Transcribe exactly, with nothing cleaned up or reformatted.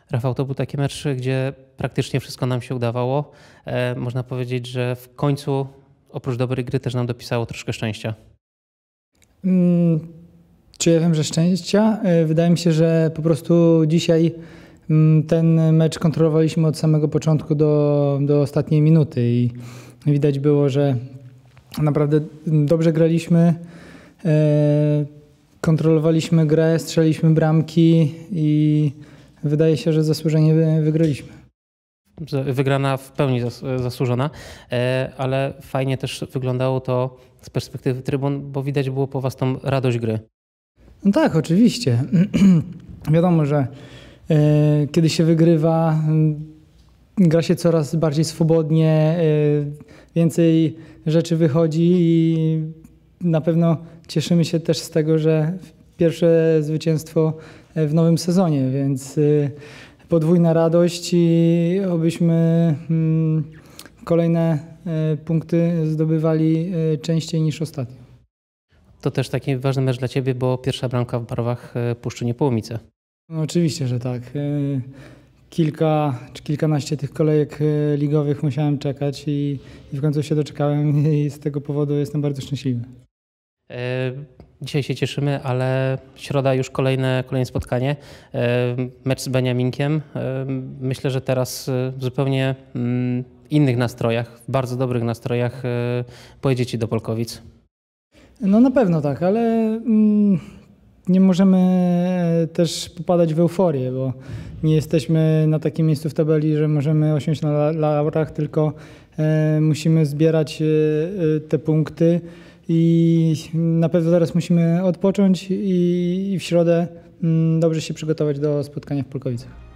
Rafał, to był taki mecz, gdzie praktycznie wszystko nam się udawało. E, można powiedzieć, że w końcu oprócz dobrej gry też nam dopisało troszkę szczęścia. Mm, czy ja wiem, że szczęścia? E, Wydaje mi się, że po prostu dzisiaj mm, ten mecz kontrolowaliśmy od samego początku do, do ostatniej minuty i widać było, że naprawdę dobrze graliśmy, e, kontrolowaliśmy grę, strzeliliśmy bramki i wydaje się, że zasłużenie wy- wygraliśmy. Wygrana w pełni zas- zasłużona, e, ale fajnie też wyglądało to z perspektywy trybun, bo widać było po was tą radość gry. No tak, oczywiście. Wiadomo, że e, kiedy się wygrywa, m, gra się coraz bardziej swobodnie, e, więcej rzeczy wychodzi i na pewno cieszymy się też z tego, że pierwsze zwycięstwo w nowym sezonie, więc e, podwójna radość i obyśmy mm, kolejne e, punkty zdobywali e, częściej niż ostatnio. To też taki ważny mecz dla ciebie, bo pierwsza bramka w barwach e, Puszczy Niepołomice. No, oczywiście, że tak. E, Kilka czy kilkanaście tych kolejek e, ligowych musiałem czekać i, i w końcu się doczekałem i z tego powodu jestem bardzo szczęśliwy. E, Dzisiaj się cieszymy, ale środa już kolejne, kolejne spotkanie. E, Mecz z Beniaminkiem. E, Myślę, że teraz e, w zupełnie mm, innych nastrojach, w bardzo dobrych nastrojach e, pojedziecie do Polkowic. No na pewno tak, ale mm, nie możemy też popadać w euforię, bo nie jesteśmy na takim miejscu w tabeli, że możemy osiąść na la- laurach, tylko e, musimy zbierać e, e, te punkty i na pewno teraz musimy odpocząć i, i w środę mm, dobrze się przygotować do spotkania w Polkowicach.